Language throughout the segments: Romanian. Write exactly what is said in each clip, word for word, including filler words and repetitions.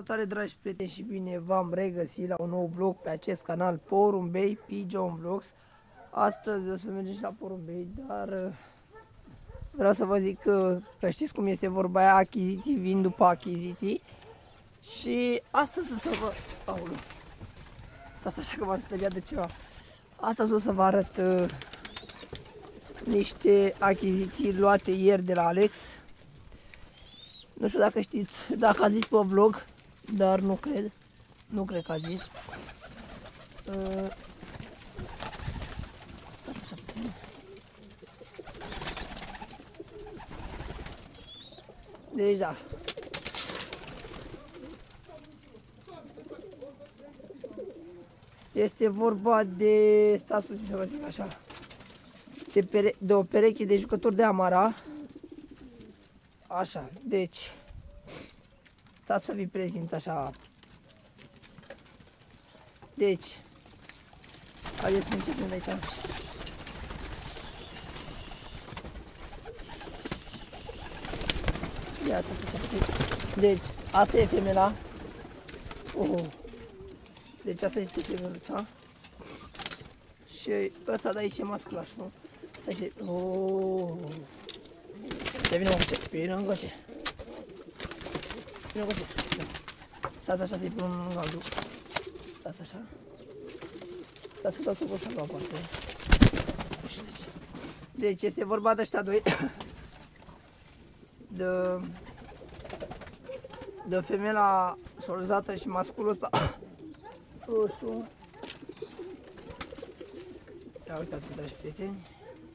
Salutare dragi prieteni și bine v-am regăsit la un nou vlog pe acest canal Porumbei Pigeon Vlogs. Astăzi o să mergem și la Porumbei, dar uh, vreau să vă zic că, că știți cum este vorba aia, achiziții vin după achiziții. Și astăzi o să vă... Aoleu. Stați așa că m-am speriat de ceva. Astăzi o să vă arăt uh, niște achiziții luate ieri de la Alex. Nu știu dacă știți, dacă a zis pe vlog, dar nu cred. Nu cred că a zis. Uh, așa puțin. Deci da. Este vorba de, stați puțin să vă zic așa, de, pere, de o pereche de jucători de Amara. Așa, deci, stați să vi prezint așa. Deci, haideți să începem de aici. Iată așa. Deci, asta e femela. Oh. Deci asta este femeluța. Și ăsta de aici e masculașul. Asta este... Oh. Să vină încoace, vină încoace. Vină încoace. Stați așa să-i pun un galdu. Stați așa. Stați să dau să coșa la o parte. Deci este vorba de ăștia doi. De... De femela solzată și masculul ăsta roșu. Ia uitați, dragi prieteni.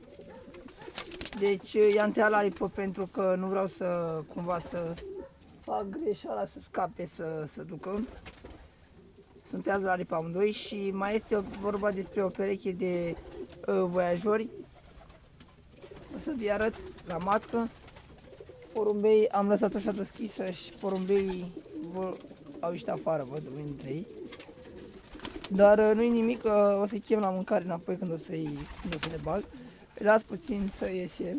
Deci i-am tăiat la ripă pentru că nu vreau să cumva să fac greșeala să scape să se ducă. Sunt tăiați la ripă amândoi și mai este o, vorba despre o pereche de uh, voiajori. O să vi arăt la matcă. Porumbei am lăsat-o așa deschisă și porumbeii vor, au ieșit afară, văd unii dintre ei. Dar uh, nu-i nimic, uh, o să-i chem la mâncare înapoi când o să-i să le bag. Las puțin să iese.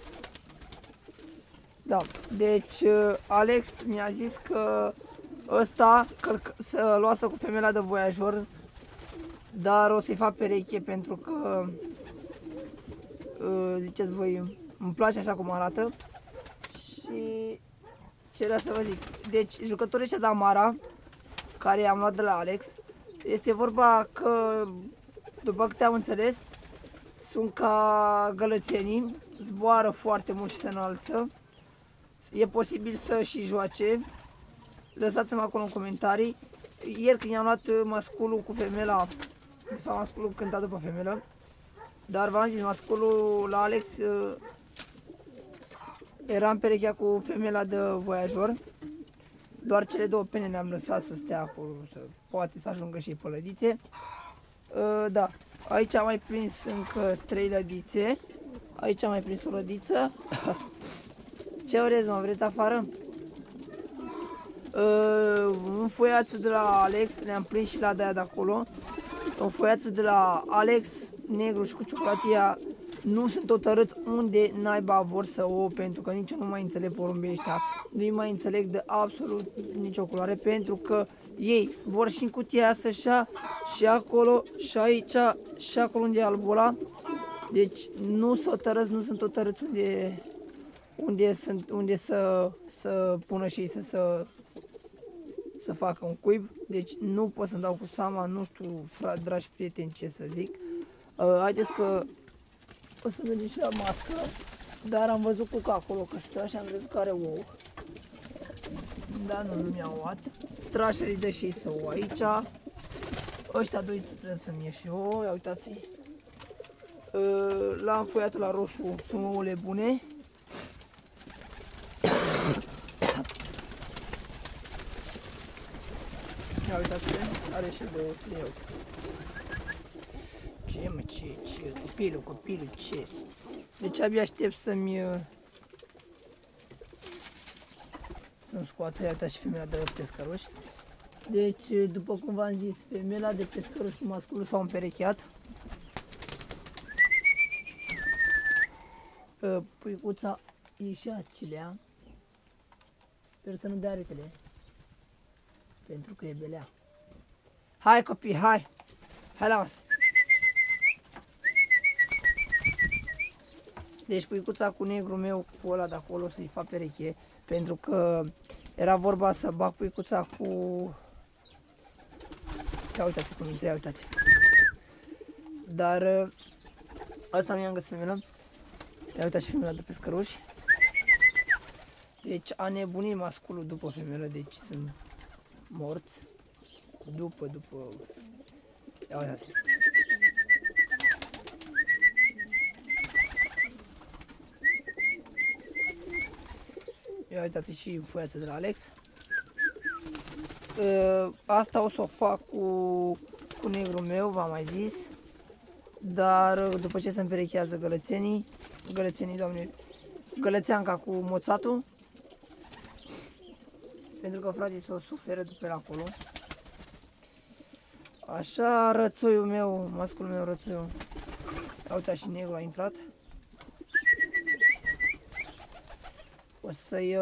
Da, deci Alex mi-a zis că ăsta să luasă cu femela de voiajor, dar o să-i fac pereche pentru că ziceți voi, îmi place așa cum arată. Și ce vreau să vă zic, deci jucătorii ăștia de Amara care i-am luat de la Alex, este vorba că, după câte am înțeles, sunt ca gălățenii, zboară foarte mult și se înalță. E posibil să și joace. Lăsați-mă acolo în comentarii. Ieri când i-am luat masculul cu femela, de fapt masculul cânta după femelă, dar v-am zis, masculul la Alex era în perechea cu femela de voiajor. Doar cele două pene le-am lăsat să stea acolo, să poate să ajungă și pălădițe. Da. Aici am mai prins încă trei lădițe. Aici am mai prins o lădiță. Ce vreți, mă? Vreți afară? Uh, un foiață de la Alex, le-am prins și la de-aia de acolo. Un foiață de la Alex, negru și cu ciocolatia. Nu sunt hotărâți unde naiba vor să o, pentru că nici eu nu mai înțeleg porumbei ăștia. Nu-i mai înțeleg de absolut nicio culoare, pentru că ei vor și în cutia aia să-și ia și acolo, și aici, și acolo unde e albul ăla. Deci nu sunt hotărâți, nu sunt hotărâți unde, unde, sunt, unde să, să pună și să, să, să facă un cuib. Deci nu pot să-mi dau cu seama, nu știu, frate, dragi prieteni, ce să zic. Uh, haideți că o să mergem și la mască, dar am văzut cuca acolo că stă și am crezut că are ouă. Dar nu, nu mi-au luat. Strașerii dă și ei să o aici. Ăștia doi trebuie să-mi ieși eu, ia uitați-i. La înfoiatul la roșu sunt ouăle bune. Ia uitați-le, are și două, ia uite. Ce mă, ce, ce, copilul, copilul, ce? Deci abia aștept să-mi să-mi scoată, ia uitați și femela de pescăruși. Deci, după cum v-am zis, femela de pescăruși cu masculul s-au împerecheat. Puicuța e și acilea. Sper să nu dea aretele. pentru că e belea. Hai copii, hai! Hai la masă! Deci puicuța cu negru meu, cu ăla de acolo, să-i fac pereche, pentru că era vorba să bag puicuța cu... Ia uitați cum intră, ia uitați. Dar ăsta nu i-am găsit femelă. Ia uitați și femela de pescăruși. Deci a nebunit masculul după femelă, deci sunt morți. După, după... Ia uitați. Ia uitați și foiața de la Alex. Asta o să o fac cu, cu negru meu, v-am mai zis. Dar după ce se împerechează gălățenii, gălățenii, doamne, gălățeanca cu moțatul, pentru că frații o suferă după el acolo. Așa, rățoiul meu, masculul meu rățoiul. Ia uita și negru a intrat. O să-i...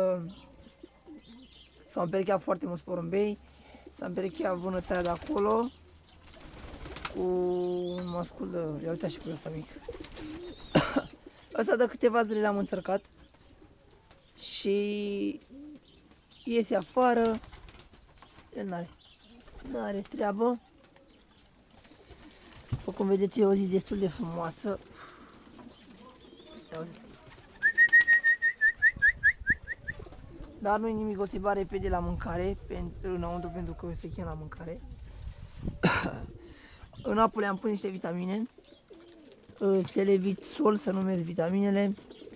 S-au împerecheat foarte mulți porumbei. S-a împerecheat vânătaia de acolo. Cu un mascul de... Ia uita și cu ăsta mic. Ăsta de câteva zile l-am înțărcat. Și... iese afară. El n-are. N-are treabă. După cum vedeți, e o zi destul de frumoasă. Ia uite. Dar nu-i nimic, o să-i bag repede la mâncare, înăuntru, pentru că o să-i chem la mâncare. În apă le-am pus niște vitamine. Selevitsol, să numesc vitaminele.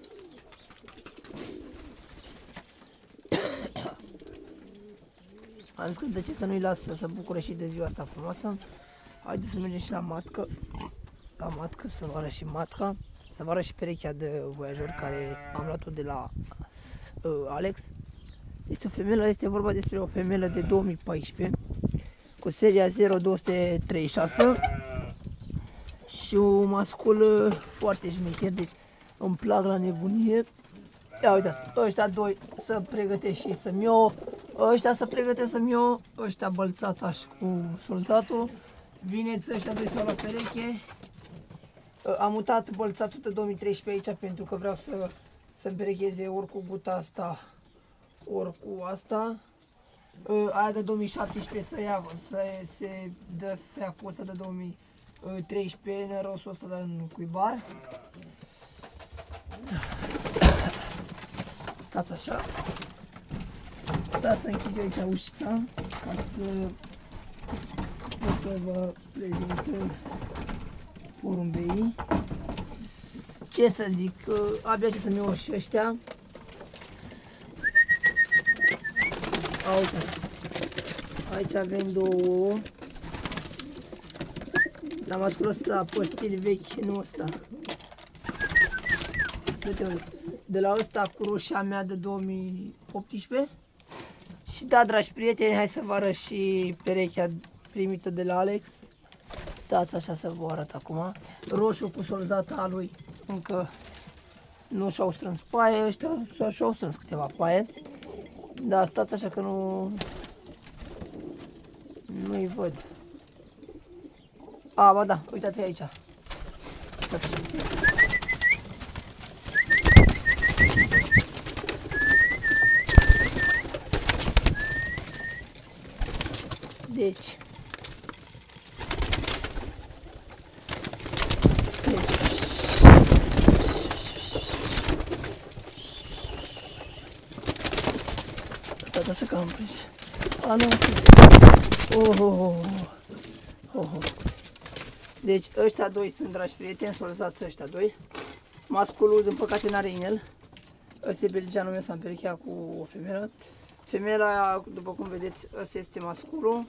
Am zis că de ce să nu-i las să se bucure și de ziua asta frumoasă. Haideți să mergem și la matcă. La matcă, să vă arăt și matca. Să vă arăt și perechea de voiajor care am luat-o de la uh, Alex. Este o femelă, este vorba despre o femelă de două mii paisprezece cu seria zero doi trei șase și un mascul foarte șmecher, deci îmi plac la nebunie. Ia uitați, ăștia doi să pregătesc și să-mi iau, ăștia să pregătesc să-mi iau, ăștia bălțata și cu soldatul. Vineți ăștia doi să la pereche. Am mutat bălțatul de două mii treisprezece aici pentru că vreau să să împerecheze ori cu guta asta, ori cu asta. Aia de două mii șaptesprezece să ia, să se dă, să se ia cu asta de două mii treisprezece, nărosul ăsta de în cuibar. Stați așa. Da, să închid eu aici ușița ca să pot să vă prezint porumbeii. Ce să zic, abia ce să-mi iau și ăștia. A, uitați. Aici avem două. L-am mascul ăsta pe stil vechi, nu ăsta. De la ăsta cu roșia mea de două mii optsprezece. Și da, dragi prieteni, hai să vă arăt și perechea primită de la Alex. Stați așa să vă arăt acum. Roșu cu solzata a lui încă nu și-au strâns paie, ăștia și-au strâns câteva paie. Dar stați așa că nu nu-i văd. A, ba da, uitați aici. Stați așa. Deci Stați așa că am prins. A, nu, oh, oh, oh, oh, oh. Deci ăștia doi sunt, dragi prieteni, solzați ăștia doi. Masculul, din păcate, n-are inel. Ăsta e belgianul meu, s-a împerecheat cu o femelă. Femela, după cum vedeți, ăsta este masculul.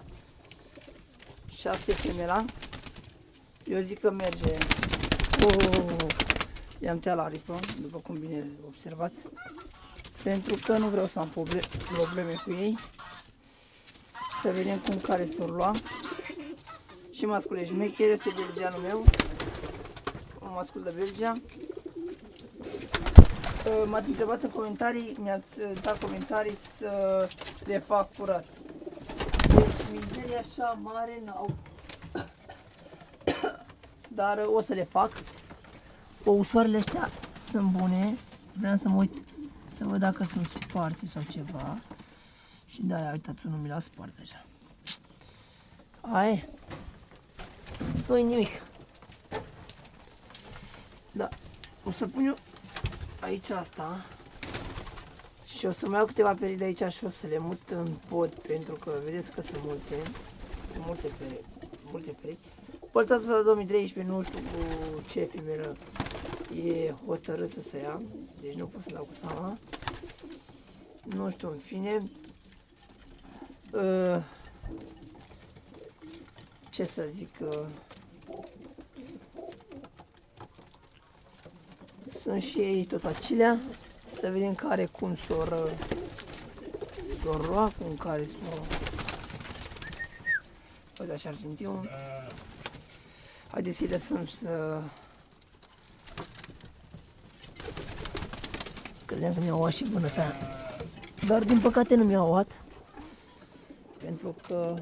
Și asta e femela. Eu zic că merge. Oh, oh, oh, oh. I-am tăiat la aripă, după cum bine observați. Pentru că nu vreau să am probleme cu ei. Să vedem cum care s-or lua. Și mascul e șmecher, este belgianul meu. Un mascul de Belgia. M-ați întrebat în comentarii, mi-ați dat comentarii să le fac curat. Deci mizerii așa mare n-au. Dar o să le fac. O, ușoarele astea sunt bune. Vreau să mă uit să văd dacă sunt sparte sau ceva. Și de-aia, uitați, unul mi l-a spart deja. Hai. Nu-i nimic. Da. O să pun eu aici asta. Și o să mai iau câteva perechi de aici și o să le mut în pod, pentru că vedeți că sunt multe. Sunt multe perechi. Multe perechi. Pălța asta două mii treisprezece, nu știu cu ce efemeră e hotărât să se ia. Deci nu pot să dau cu seama. Nu știu, în fine. Uh, ce să zic. Uh, sunt și ei tot acelea. Să vedem care cum s-or s-or roa, cum care s-or... Uite așa argintiu. Haideți să-i lăsăm să... Credeam că mi-au luat și bunătatea. Dar din păcate nu mi-au luat. Pentru că...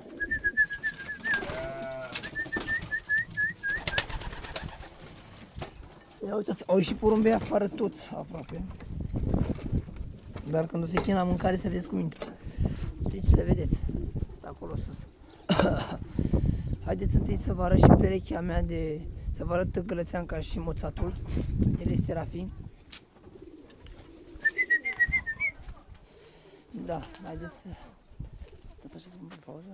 Ia uitați, au ieșit porumbei afară toți aproape. Dar când o să chem la mâncare să vedeți cum intră. Deci să vedeți. Stă acolo sus. Haideți întâi să vă arăt și perechea mea de... Să vă arăt gălățeanca și moțatul. El este Serafin. Da, haideți să... Să facem un pe pauză.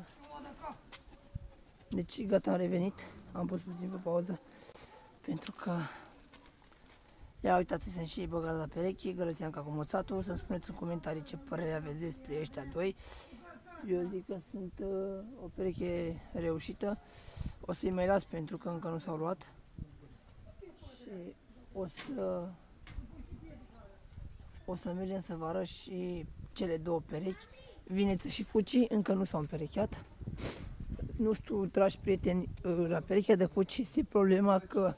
Deci gata, am revenit. Am pus puțin pe pauză. Pentru că... Ia uitați, sunt și ei băgați la pereche, gălățeanca cu moțatul. Să-mi spuneți în comentarii ce părere aveți despre ăștia doi. Eu zic că sunt uh, o pereche reușită. O să-i mai las pentru că încă nu s-au luat. Și o să... O să mergem să vă arăt și cele două perechi. Vineță și cucii încă nu s-au împerecheat. Nu știu, dragi prieteni, la perechea de cuci este problema că...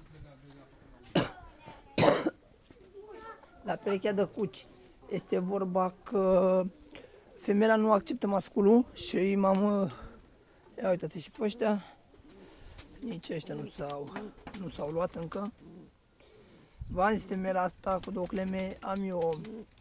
La perechea de cuci este vorba că femeia nu acceptă masculul și m-am... Ia uitați și pe ăștia. Nici ăștia nu s-au nu s-au luat încă. V-am zis, femeia asta cu două cleme, am eu...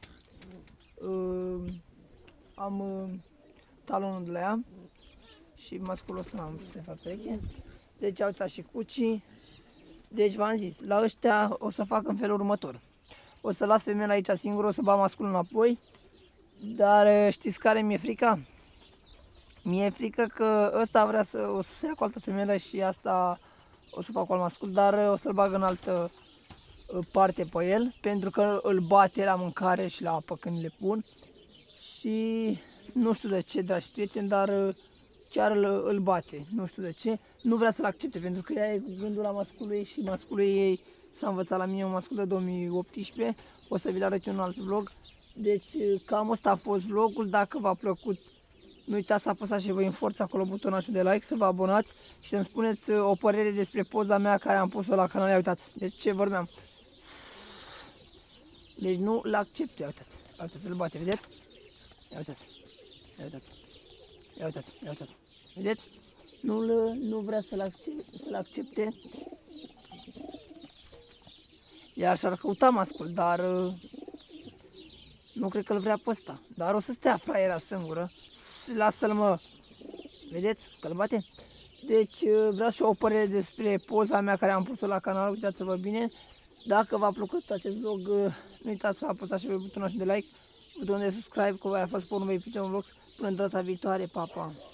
Uh, am uh, talonul de la ea. Și masculul ăsta n-am putut să fac pereche. Deci au uitat și cucii. Deci v-am zis, la ăștia o să fac în felul următor. O să las femeia aici singură, o să bag masculul înapoi. Dar știți care mi-e frica? Mi-e frică că ăsta vrea să, o să se ia cu altă femeie și asta o să fac cu al mascul, dar o să-l bag în altă parte pe el, pentru că îl bate la mâncare și la apă când le pun. Și nu știu de ce, dragi prieteni, dar chiar îl, îl bate, nu știu de ce. Nu vrea să-l accepte, pentru că ea e cu gândul la masculul ei și masculul ei s-a învățat la mine, un mascul de două mii optsprezece. O să vi-l arăt un alt vlog. Deci cam ăsta a fost vlogul. Dacă v-a plăcut, nu uitați să apăsați și voi în forță acolo butonașul de like, să vă abonați și să-mi spuneți o părere despre poza mea care am pus-o la canal. Ia uitați, deci ce vorbeam. Deci nu l-accept, ia uitați, ia uitați, îl bate, vedeți? Ia uitați, ia uitați, ia uitați, ia uitați, vedeți? Nu, nu vrea să-l accepte, să-l accepte. Iar și-ar căuta mascul, dar nu cred că îl vrea pe ăsta. Dar o să stea fraiera singură. Lasă-l, mă. Vedeți că-l bate? Deci vreau și o părere despre poza mea care am pus-o la canal. Uitați-vă bine. Dacă v-a plăcut acest vlog, nu uitați să apăsați și voi butonul de like, butonul de subscribe, că voi a fost pe urmă un vlog. Până data viitoare, pa, pa!